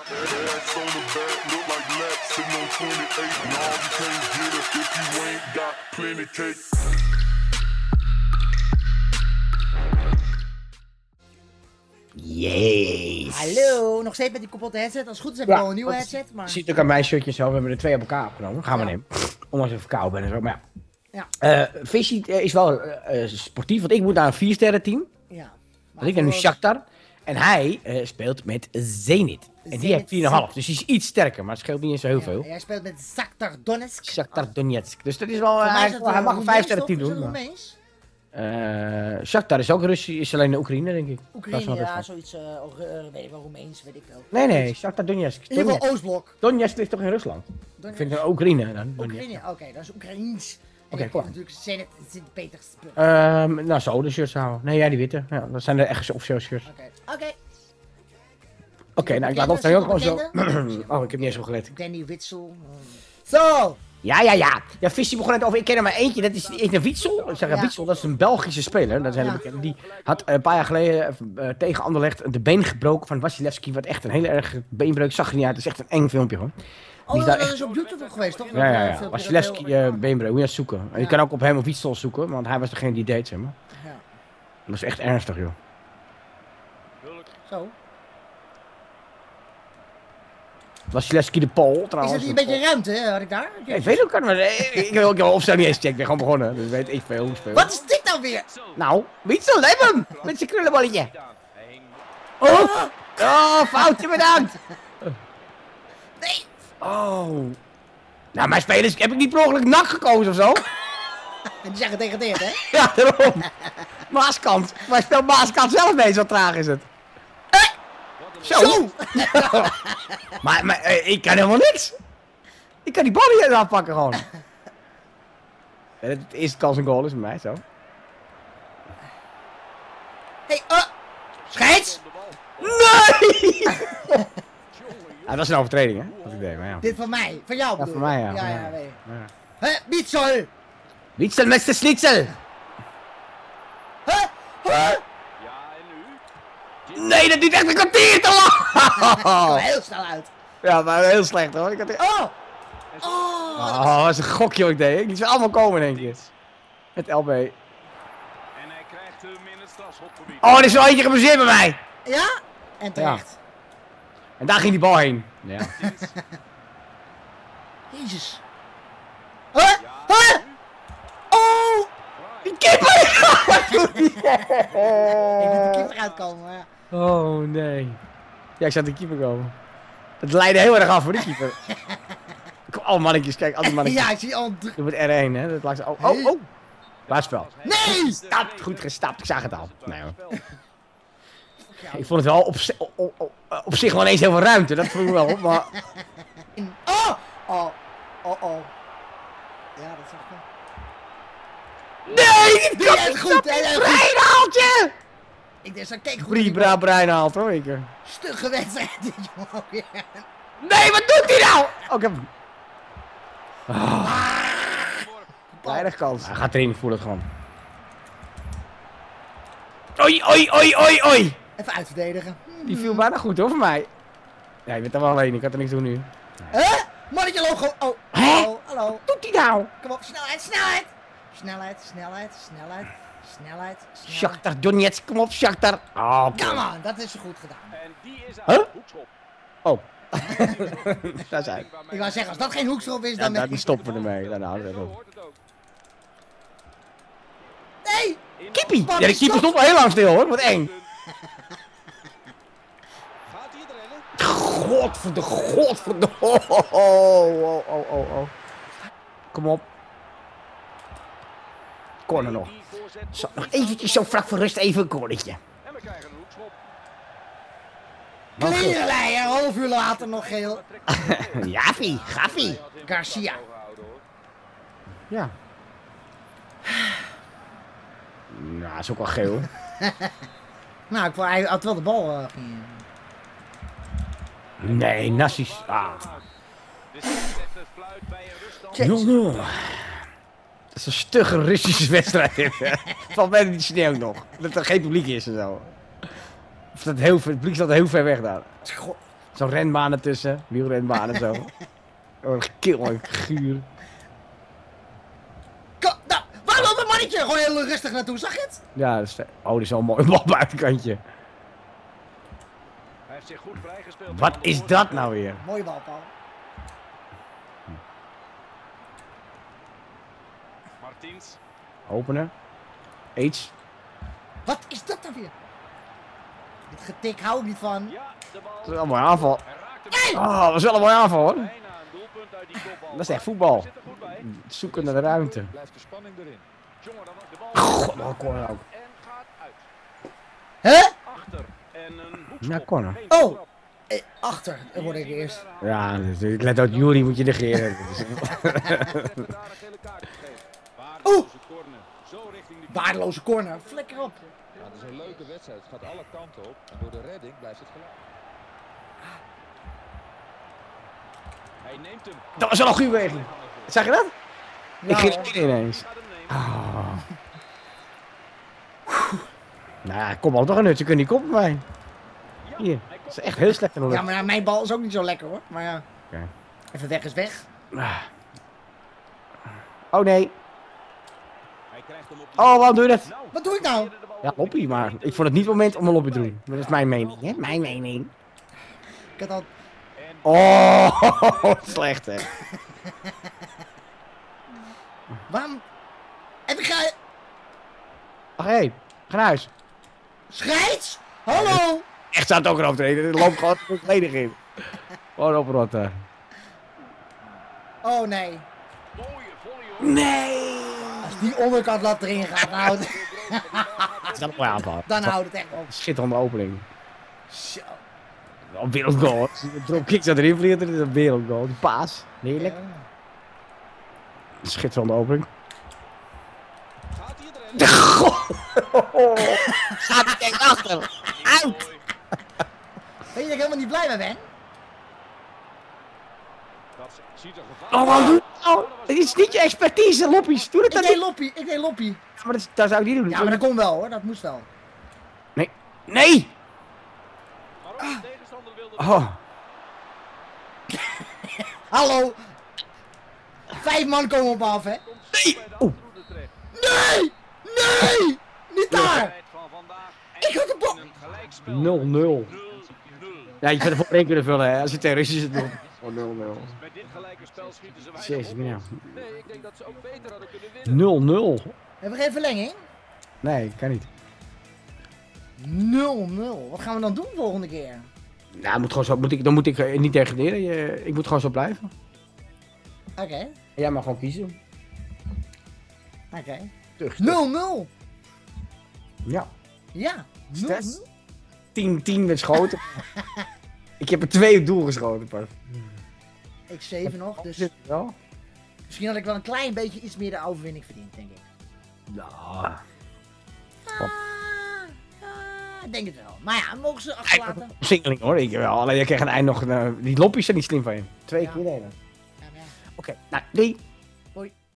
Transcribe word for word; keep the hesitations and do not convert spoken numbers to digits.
Yes. Hallo, nog steeds met die kapotte headset. Als het goed is heb ik Ja, wel een nieuwe dat headset. Maar... ziet ook aan mijn shirtje zo. We hebben er twee op elkaar opgenomen. Gaan we Ja. nemen. Omdat ik verkouden ben en zo. Maar Ja. ja. Uh, Vishy uh, is wel uh, sportief. Want ik moet naar een vier sterren team. Ja. Want ik ben nu Shakhtar. En hij uh, speelt met Zenit. En die Zenit heeft vier komma vijf. Dus die is iets sterker. Maar het scheelt niet eens zo heel Ja, veel. jij speelt met Shakhtar Donetsk. Shakhtar Donetsk. Dus dat is wel... Uh, Voor mij hij, is dat, hij uh, mag een vijf sterren Roemeens, team toch? doen. Is dat Maar... Roemeens? Uh, Shakhtar is ook Russisch, is alleen de Oekraïne, denk ik. Oekraïne, ja, zoiets, uh, uh, weet ik wel, Roemeens, weet ik wel. Nee, nee, Shakhtar Donetsk. In ieder geval Oostblok. Donetsk ligt toch in Rusland? Donetsk. Ik vind het Oekraïne dan. Oekraïne, oké, okay, dat is Oekraïens. Oké, okay, klopt. Natuurlijk Zenit, Sint-Petersburg. Um, nou, zo de shirts houden. Nee, ja, die witte. Ja, dat zijn de echte officiële shirts. Oké, okay. oké. Okay. Oké, okay, nou, ik laat op dan ook gewoon zo. Oh, ik heb niet eens op gelet. Danny Witsel. Zo! Ja, ja, ja. Ja, Vissie begon net over. Ik ken er maar eentje. Dat is een Witsel. Ik zeg, ja. Witsel, dat is een Belgische speler. Dat is een ja. Die had een paar jaar geleden uh, tegen Anderlecht de been gebroken van Wasilewski. Wat echt een hele erge beenbreuk. Zag er niet uit. Dat is echt een eng filmpje hoor. Oh, is dat is op YouTube geweest, toch? Ja, ja, ja. Wasilewski uh, beenbreuk. Moet je dat zoeken. Ja. Je kan ook op hem of Witsel zoeken. Want hij was degene die deed, zeg maar. Ja. Dat is echt ernstig, joh. Zo. Wasilewski de Pool, trouwens. Is het niet een beetje ruimte, hè, had ik daar? Ja, ik weet ook niet, maar ik heb ook jouw opstelling niet eens gecheckt. Ik ben gewoon begonnen, dus weet ik veel hoe ik speel. Wat is dit nou weer? Nou, Witsel, neem hem! Met zijn krullenballetje. Oh! Oh, foutje, bedankt! Nee! Oh. Nou, mijn spelers heb ik niet per ongeluk nak gekozen of zo. En die zijn gedegradeerd, hè? Ja, daarom. Maaskant. Maar speelt Maaskant zelf mee, zo traag is het. Zo! Zo. maar maar uh, ik kan helemaal niks! Ik kan die bal niet afpakken gewoon. Ja, het eerste kans een goal is bij mij, zo. Hey, uh! Scheids! Nee! Ja, dat is een overtreding, hè? Wat ik deed, maar ja. Dit van mij, van jou bedoel Ja, van mij, ja. Ja, ja, ja, weet je. ja. Hé, Witsel! Witsel met de schnitzel! Huh? Huh? Nee, dat duurt echt een kwartier te lang! Oh. Heel snel uit. Ja, maar heel slecht hoor. Ik had... Oh! Oh! Oh, dat is een gokje wat ik deed. Ik liet ze allemaal komen in één keer. Met L B. En hij krijgt hem in het strafschopgebied. Oh, er is wel eentje gebaseerd bij mij! Ja? En terecht. Ja. En daar ging die bal heen. Ja. Jezus. Huh? Huh? Oh! Die kipper! Wat doet die? Ik moet de keeper uitkomen, maar ja. Oh nee. Ja, ik zat de keeper komen. Het leidde heel erg af voor die keeper. Kom, alle mannetjes, kijk, alle mannetjes. Ja, ik zie al... Je moet R één, hè? Dat lag... Oh, oh, oh! Laatspel. Nee! Stapt, goed gestapt, ik zag het al. Nee hoor. Ik vond het wel op, op, op, op zich wel eens heel veel ruimte, dat vroeg wel op, maar... Oh! Oh, oh, oh. Ja, dat zag ik wel. Nee! Die is het goed, hè? Breinhaaltje! Ik denk, zo kijk goed. Bribra Breinhaalt, hoor, ik. Stugge wedstrijd, dit jongen. Nee, wat doet hij nou? Oh, ik heb hem. Oh. Weinig kans. Hij gaat erin, ik voel het gewoon. Oei, oei, oei, oei, oei! Even uitverdedigen. Die viel bijna goed hoor, voor mij. Ja, je bent er wel alleen, ik had er niks doen nu. Hè? Huh? Mannetje logo. Oh, Hè? hallo, hallo. Wat doet hij nou? Kom op, snelheid, snelheid. Snelheid, snelheid, snelheid, snelheid, snelheid. Shakhtar Donetsk, kom op Shakhtar. Oh, come on, dat is goed gedaan. En die is huh? Oh. Daar zijn. Ik wou zeggen, als dat geen hoekschop is, dan... Ja, dan stoppen we ermee. Dan houden we erop. Nee! Kiepie! Ja, de keeper stond al heel lang stil hoor, wat eng. Godverde, godverde. Oh, oh, oh, oh, oh. Kom op. Corner nog. Zo, nog eventjes zo vlak voor rust even een cornertje. En we krijgen een hoekschop. Klerenlei, een half uur later nog geel. Javi, Gavi. Garcia. Ja. Nou, is ook wel geel. Nou, ik vond, hij had wel de bal. Uh... Nee, Nassis. Ah. nul nul. Dat is een stugge Russische wedstrijd. Valt mij niet sneeuw nog. Dat er geen publiek is en zo. Of dat heel ver, het publiek staat heel ver weg daar. Zo'n renbaan ertussen. Wielrenbaan en zo. Oh, kil en guur. Ko nou, waar loopt mijn mannetje? Gewoon heel rustig naartoe, zag je het? Ja, dat is, oh, dit is wel een mooi bal buitenkantje. Hij heeft zich goed vrijgespeeld. Wat is dat nou weer? Mooie bal, Paul. Martins. Openen. Aids. Wat is dat nou weer? Dit getik hou ik niet van. Ja, de bal. Dat is wel een mooie aanval. Hij raakt hem. Oh, dat is wel een mooie aanval hoor. Bijna een doelpunt uit die kopbal. Dat is echt voetbal. Hij zit er goed bij. Zoeken naar de ruimte. Blijft de spanning erin. Jongen, dan de bal. God, wat een corner ook. En gaat uit. Hè? Achter. En een hoekschop. Ja, corner. Geen Oh. doeltrap. Eh, achter, dan word ik eerst. Ja, dus ik let uit Jury moet je negeren. Oeh. Corner. Zo richting de Waardeloze corner. Flikker op. Ja, het is een leuke wedstrijd. Het gaat alle kanten op. En door de redding blijft het gelijk. Hij neemt hem. Dat was wel een goede beweging. Zag je dat? Ja, Ik ging hoor. er ineens. Gaat hem nemen. Ah. Nou ja, kom al toch een nut. Je kunt niet koppen bij mij. Hier. Dat is echt heel slecht in de Ja, lucht. maar ja, mijn bal is ook niet zo lekker hoor. Maar ja, Oké. even weg is weg. Ah. Oh nee. Hij krijgt hem op de Oh, waarom doe je dat? Nou, Wat doe ik nou? Ja, loppie, maar ik vond het niet het moment om een loppie te doen. Dat is mijn mening, hè? Mijn mening. Ik had al... Oh, slecht hè. Waarom... Even ga... Ach hé, ga naar huis. Scheids! Hallo! Echt staat het ook erop treden. Het loopt gewoon volledig in. Gewoon oprotten. Oh nee. mooie volley hoor. Nee! Als die onderkant lat erin gaat, nou, houdt- Dat is wel een mooie aanval. dan houdt het echt op. Schitterende opening. Zo. Een wereldgoal. De dropkick dat erin vliegt, dat is een wereldgoal. Die paas. Heerlijk. Ja. Schitterende opening. Gaat hij erin? De god! Gaat hij tegen achter. Uit! Weet je dat ik helemaal niet blij mee ben? Dat ziet er gevaarlijk Oh, wat doe je nou? Het is niet je expertise, loppies. Doe het Ik dan deed niet. loppie, ik deed loppie. Ja, maar dat, dat zou ik niet doen. Ja, maar dat komt wel hoor, dat moest wel. Nee. Nee! Maar ook de tegenstander wilde Oh. Hallo! Vijf man komen op af, hè? Nee! bij de Oeh. afroede terecht. Nee! Nee! Niet daar! Wedstrijd van vandaag Ik had de bal- in een gelijkspel. nul nul. nul nul. Ja, je kunt er voor één kunnen vullen, hè, als je terroristisch het doet. Oh, nul nul. Met dit gelijke spel schieten ze weinig Jezus, op. ja. Nee, ik denk dat ze ook beter hadden kunnen winnen. nul nul. Hebben we geen verlenging? Nee, kan niet. nul nul. Wat gaan we dan doen volgende keer? Nou, moet gewoon zo, moet ik, dan moet ik eh, niet degraderen. Je, ik moet gewoon zo blijven. Oké, En jij mag gewoon kiezen. oké. Terug. nul nul! Ja. Ja, nul Stress. nul. tien tien met schoten. Ik heb er twee op doel geschoten pas. Ik zeven nog, dus Zit het wel? misschien had ik wel een klein beetje iets meer de overwinning verdiend, denk ik. Nou. Ah, ah, ik denk het wel. Maar ja, mogen ze achterlaten? Singeling hoor, ik wel. Alleen jij krijgt aan het eind nog. Uh, die loppies zijn niet slim van je. Twee Ja. keer nemen. Ja, maar ja. Oké, nou, drie.